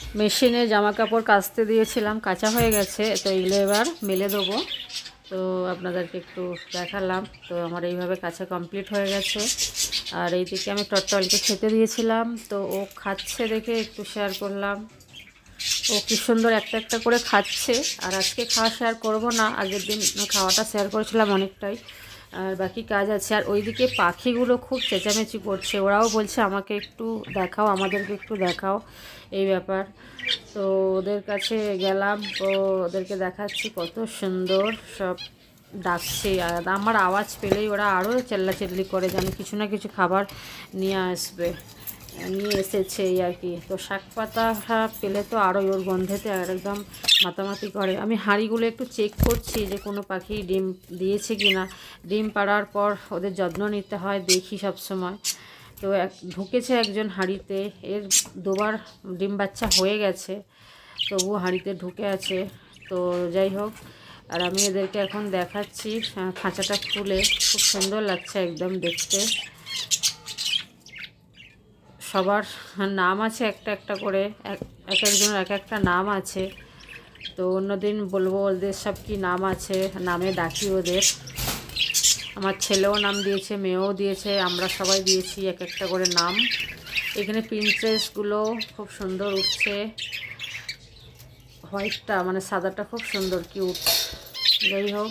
মেশিনে জামা কাপড় কাচতে দিয়েছিলাম, কাঁচা হয়ে গেছে। তো এগুলো এবার মেলে দেবো। তো আপনাদেরকে একটু দেখালাম। তো আমার এইভাবে কাঁচা কমপ্লিট হয়ে গেছে। আর এইদিকে আমি টট্টলকে খেতে দিয়েছিলাম, তো ও খাচ্ছে দেখে একটু শেয়ার করলাম। ও কি সুন্দর একটা একটা করে খাচ্ছে। আর আজকে খাওয়া শেয়ার করব না, আগের দিন খাওয়াটা শেয়ার করেছিলাম অনেকটাই। আর বাকি কাজ আছে। আর ওইদিকে পাখিগুলো খুব চেঁচামেচি করছে, ওরাও বলছে আমাকে একটু দেখাও, আমাদেরকে একটু দেখাও, এই ব্যাপার। তো ওদের কাছে গেলাম, তো ওদেরকে দেখাচ্ছি কত সুন্দর সব ডাকছে। আর আমার আওয়াজ পেলেই ওরা আরও চেল্লাচিল্লি করে, যেন কিছু না কিছু খাবার নিয়ে আসবে, নিয়ে এসেছে এই আর কি। তো শাক পাতা পেলে তো আরও ওর গন্ধেতে একদম মাতামাতি করে। আমি হাঁড়িগুলো একটু চেক করছি যে কোনো পাখি ডিম দিয়েছে কি না। ডিম পাড়ার পর ওদের যত্ন নিতে হয়, দেখি সব সময়। তো ঢুকেছে একজন হাঁড়িতে, এর দুবার ডিম বাচ্চা হয়ে গেছে, তবুও হাঁড়িতে ঢুকে আছে। তো যাই হোক, আর আমি এদেরকে এখন দেখাচ্ছি খাঁচাটা খুলে। খুব সুন্দর লাগছে একদম দেখতে। সবার নাম আছে একটা একটা করে, এক একজনের এক একটা নাম আছে। তো অন্যদিন বলবো ওদের সব কি নাম আছে, নামে ডাকি ওদের। আমার ছেলেও নাম দিয়েছে, মেয়েও দিয়েছে, আমরা সবাই দিয়েছি এক একটা করে নাম। এখানে প্রিন্সেসগুলো খুব সুন্দর উঠছে। হোয়াইটটা মানে সাদাটা খুব সুন্দর কিউট। যাই হোক,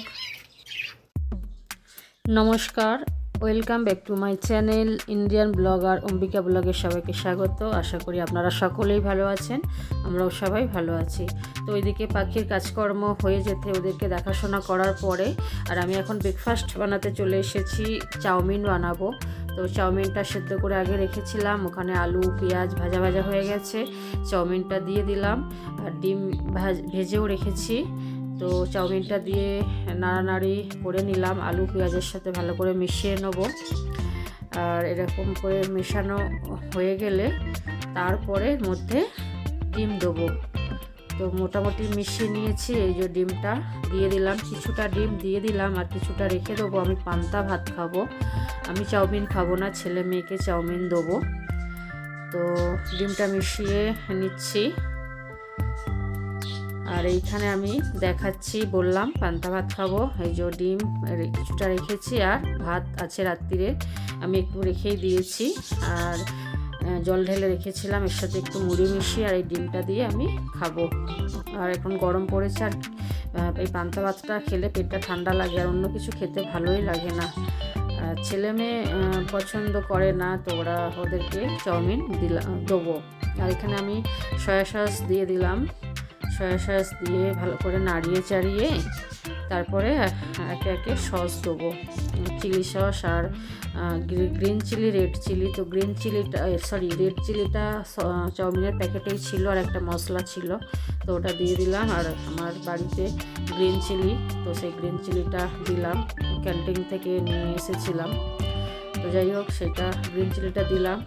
নমস্কার, welcome back to my channel Indian blogger Ambika ব্লগে সবাইকে স্বাগত। আশা করি আপনারা সকলেই ভালো আছেন, আমরাও সবাই ভালো আছি। তো ওইদিকে পাখির কাজকর্ম হয়ে যেতে ওদেরকে দেখাশোনা করার পরে আর আমি এখন ব্রেকফাস্ট বানাতে চলে এসেছি। চাউমিন বানাবো। তো চাউমিনটা সেদ্ধ করে আগে রেখেছিলাম, ওখানে আলু পেঁয়াজ ভাজা ভাজা হয়ে গেছে, চাউমিনটা দিয়ে দিলাম। আর ডিম ভেজেও রেখেছি। তো চাউমিনটা দিয়ে নাড়ানাড়ি করে নিলাম, আলু পেঁয়াজের সাথে ভালো করে মিশিয়ে নেব। আর এরকম করে মেশানো হয়ে গেলে তারপরে মধ্যে ডিম দেবো। তো মোটামুটি মিশিয়ে নিয়েছি, এই যে ডিমটা দিয়ে দিলাম, কিছুটা ডিম দিয়ে দিলাম আর কিছুটা রেখে দেবো। আমি পান্তা ভাত খাবো, আমি চাউমিন খাবো না, ছেলে মেয়েকে চাউমিন দেবো। তো ডিমটা মিশিয়ে নিচ্ছি। আর এইখানে আমি দেখাচ্ছি, বললাম পান্তা ভাত খাবো, এই যে ডিম কিছুটা রেখেছি আর ভাত আছে রাত্রিরে, আমি একটু রেখেই দিয়েছি। আর জল ঢেলে রেখেছিলাম, এর সাথে একটু মুড়ি মিশিয়ে আর এই ডিমটা দিয়ে আমি খাবো। আর এখন গরম পড়েছে, আর এই পান্তা ভাতটা খেলে পেটটা ঠান্ডা লাগে, আর অন্য কিছু খেতে ভালোই লাগে না। ছেলে মেয়ে পছন্দ করে না, তো ওদেরকে চাউমিন দেবো। আর এখানে আমি সয়া সস দিয়ে দিলাম, সয়া সস দিয়ে ভালো করে নাড়িয়ে চাড়িয়ে তারপরে একে একে সস দেবো, চিলি সস আর গ্রিন চিলি, রেড চিলি। তো রেড চিলিটা চাউমিনের প্যাকেটেই ছিল, আর একটা মশলা ছিল, তো ওটা দিয়ে দিলাম। আর আমার বাড়িতে গ্রিন চিলি, তো সেই গ্রিন চিলিটা দিলাম, ক্যান্টিন থেকে নিয়ে এসেছিলাম। তো যাই হোক, সেটা গ্রিন চিলিটা দিলাম।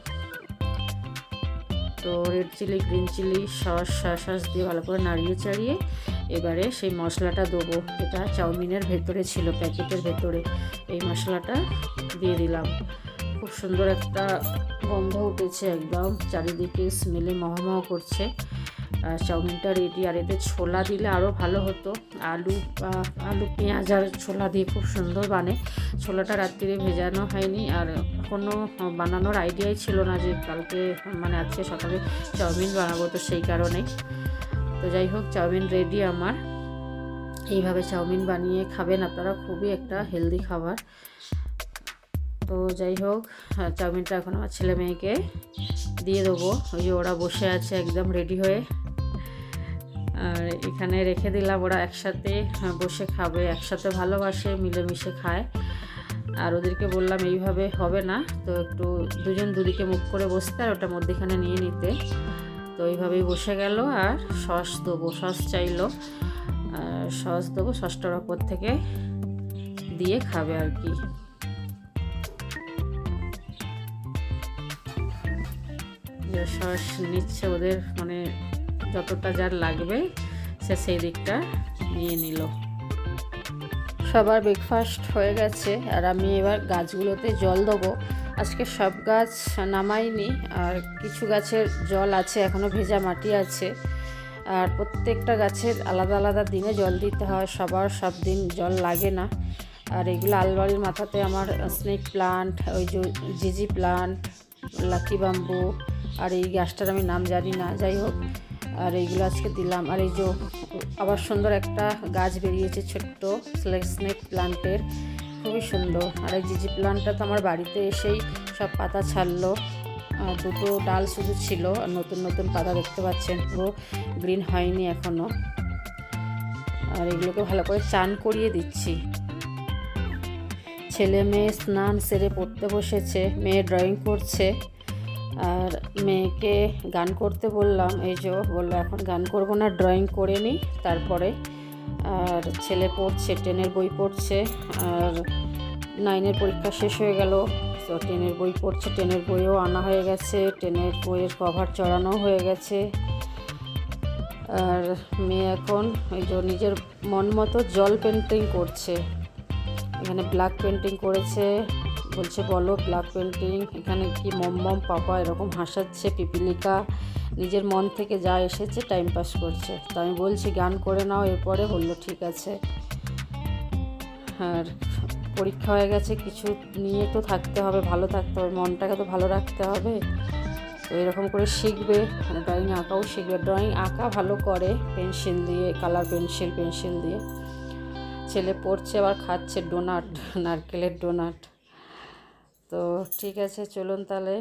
তো red chilli green chilli sauce দিয়ে ভালো করে নাড়িয়ে চাড়িয়ে এবারে সেই মশলাটা দেবো, এটা চাউমিনের ভেতরে ছিল, প্যাকেটের ভেতরে। এই মশলাটা দিয়ে দিলাম। খুব সুন্দর একটা গন্ধ উঠেছে, একদম চারিদিকে স্মেলে মহমহ করছে। চাউমিনটা রেডি। আর এতে ছোলা দিলে আরও ভালো হতো, আলু পেঁয়াজ আর ছোলা দিয়ে খুব সুন্দর বানে। ছোলাটা রাত্রিরে ভেজানো হয়নি, আর কোনো বানানোর আইডিয়াই ছিল না যে কালকে মানে আজকে সকালে চাউমিন বানাবো, তো সেই কারণেই। তো যাই হোক, চাউমিন রেডি আমার। এইভাবে চাউমিন বানিয়ে খাবেন আপনারা, খুবই একটা হেলদি খাবার। তো যাই হোক, চাউমিনটা এখন আমার ছেলে মেয়েকে দিয়ে দেবো। ওই যে ওরা বসে আছে একদম রেডি হয়ে, আর এখানে রেখে দিলাম। ওরা একসাথে বসে খাবে, একসাথে ভালোবাসে, মিলেমিশে খায়। আর ওদেরকে বললাম এইভাবে হবে না, তো একটু দুজন দুদিকে মুখ করে বসতে আর ওটা মধ্যেখানে নিয়ে নিতে। তো এইভাবেই বসে গেল। আর সস দেবো, সস চাইলো, সস দেবো, সসটার ওপর থেকে দিয়ে খাবে আর কি। সস নিচ্ছে ওদের, মানে যতটা যার লাগবে সে সেই দিকটা নিয়ে নিল। সবার ব্রেকফাস্ট হয়ে গেছে, আর আমি এবার গাছগুলোতে জল দেবো। আজকে সব গাছ নামাইনি, আর কিছু গাছের জল আছে, এখনও ভেজা মাটি আছে। আর প্রত্যেকটা গাছের আলাদা আলাদা দিনে জল দিতে হয়, সবার সব দিন জল লাগে না। আর এগুলো আলমারির মাথাতে আমার স্নেক প্লান্ট, ওই যে জিজি প্লান্ট, লাকি বাম্বু, আর এই গাছটার আমি নাম জানি না, যাই হোক। আর এইগুলো আজকে দিলাম। আর এই যে আবার সুন্দর একটা গাছ বেরিয়েছে ছোট্ট স্নেক প্লান্টের, খুবই সুন্দর। আর এই জিজি প্লান্টটা তো আমার বাড়িতে এসেই সব পাতা ছাড়লো, দুটো ডাল শুধু ছিল, আর নতুন নতুন পাতা দেখতে পাচ্ছেন, পুরো গ্রিন হয়নি এখনও। আর এগুলোকে ভালো করে চান করিয়ে দিচ্ছি। ছেলে মেয়ে স্নান সেরে পড়তে বসেছে, মেয়ে ড্রয়িং করছে। আর মেয়েকে গান করতে বললাম, এই যে বললো এখন গান করবো না, ড্রয়িং করে নিই তারপরে। আর ছেলে পড়ছে, 10-এর বই পড়ছে। আর 9-এর পরীক্ষা শেষ হয়ে গেল, তো 10-এর বই পড়ছে। 10-এর বইও আনা হয়ে গেছে, 10-এর বইয়ের কভার চড়ানো হয়ে গেছে। আর মেয়ে এখন ওই যে নিজের মন মতো জল পেন্টিং করছে। এখানে ব্ল্যাক পেন্টিং করেছে, বলছে বলো ব্ল্যাক পেন্টিং, এখানে কি মম পাপা এরকম হাসাচ্ছে, পিপিলিকা, নিজের মন থেকে যা এসেছে টাইম পাস করছে। তো আমি বলছি গান করে নাও এরপরে, বললো ঠিক আছে। আর পরীক্ষা হয়ে গেছে, কিছু নিয়ে তো থাকতে হবে, ভালো থাকতে হবে, মনটাকে তো ভালো রাখতে হবে। তো এরকম করে শিখবে, ড্রয়িং আঁকাও শিখবে। ড্রয়িং আঁকা ভালো করে পেন্সিল দিয়ে, কালার পেন্সিল দিয়ে। ছেলে পড়ছে, আবার খাচ্ছে ডোনাট, নারকেলের ডোনাট। তো ঠিক আছে, চলুন তাহলে।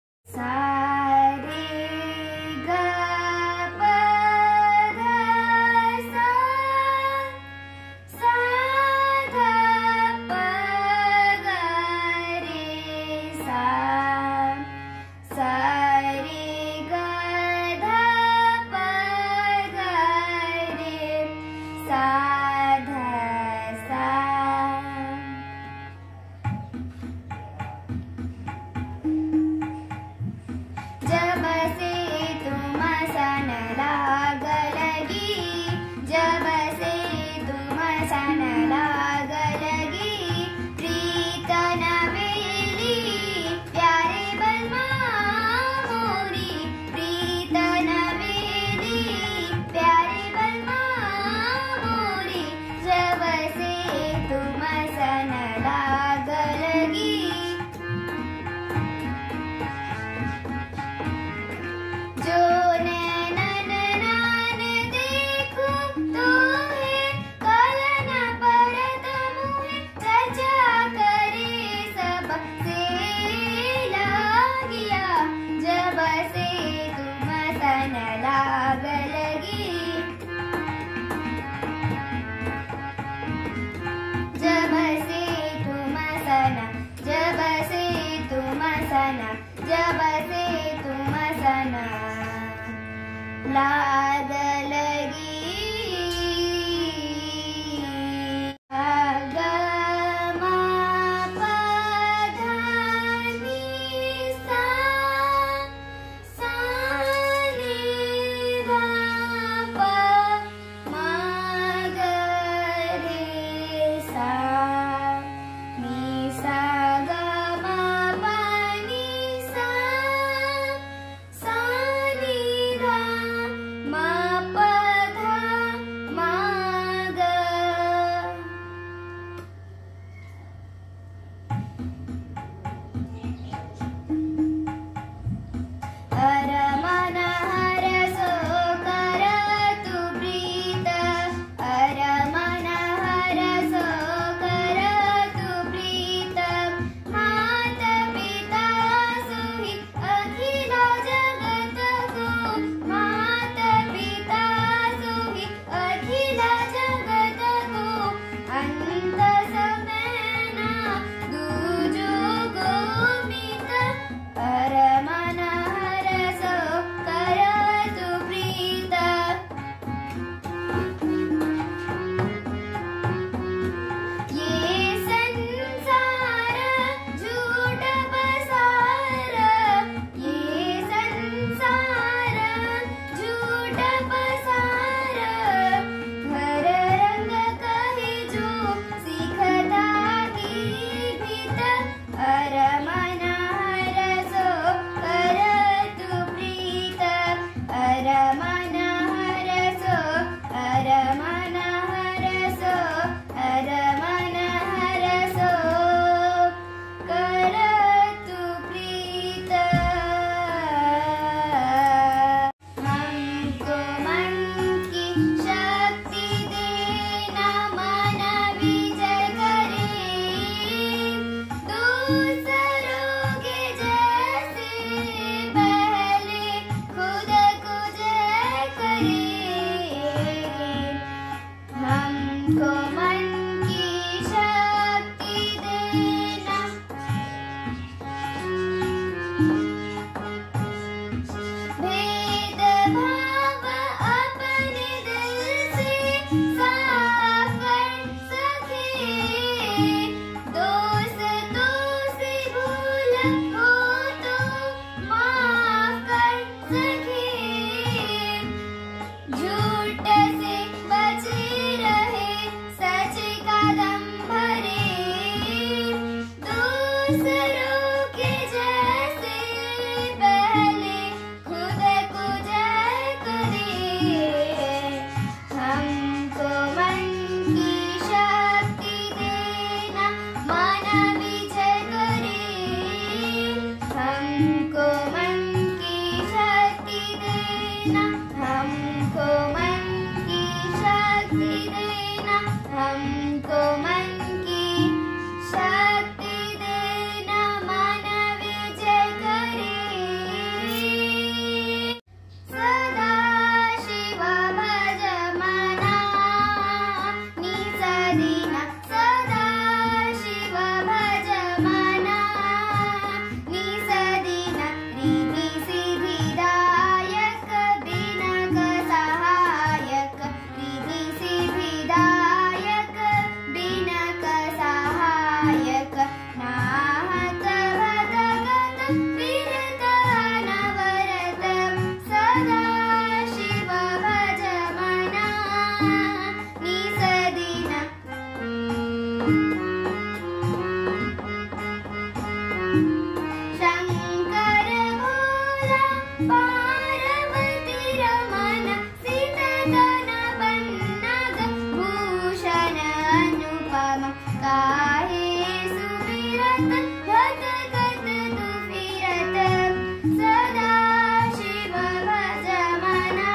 जब से तुम सना लाग लगी मा अरमन हरसो अरमन हरसो अरमन हरसो करतु प्रीत हमको मन की शक्ति देना मन विजय करे दूसरों के जैसे पहले खुद को जय करे हमको मन की शक्ति देना भेदभाव अपने दिल से साफ कर सके दोस्तों से भूल हो तो माफ कर सके झूठ से बचे रहे सच का दम भरे दूसरों के जैसे पहले खुद को जय करे हमको मन की शक्ति देना मन विजय करे हमको मन की शक्ति देना हमको मन की शक्ति देना हमको मन की शक्ति देना मन विजय करे सदा शिव भज मना निसदीना सदा शिव भज मना निसदीना रिद्धि सिद्धिदायक बिनक सहायक रिद्धि सिद्धिदायक बिनक सहायक नाहत भदगत विरत अनवरत सदा शिव भज मना निसदीना शंकर भोला पार्वती रमन सीतगण बन्नग भूषण अनुपम काहे सुमिरत भट गत दुफिरत सदा शिव भज मना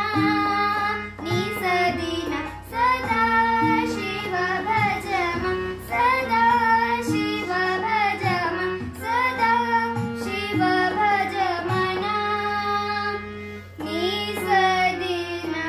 निसदीना सदा शिव भज सदा शिव भज सदा शिव भज मना निसदीना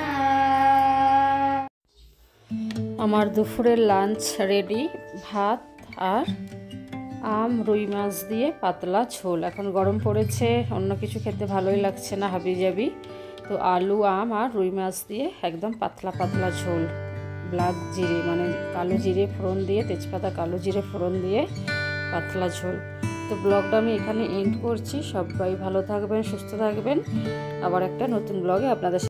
আমার দুপুরের লাঞ্চ রেডি, ভাত আর আম রুই মাছ দিয়ে পাতলা ঝোল। এখন গরম পড়েছে, অন্য কিছু খেতে ভালোই লাগছে না, হাবিজাবি। তো আলু আম আর রুই মাছ দিয়ে একদম পাতলা পাতলা ঝোল, ব্ল্যাক জিরে মানে কালো জিরে ফোড়ন দিয়ে, তেজপাতা কালো জিরে ফোড়ন দিয়ে পাতলা ঝোল। তো ব্লগটা আমি এখানে এন্ড করছি। সবাই ভালো থাকবেন, সুস্থ থাকবেন। আবার একটা নতুন ব্লগে আপনাদের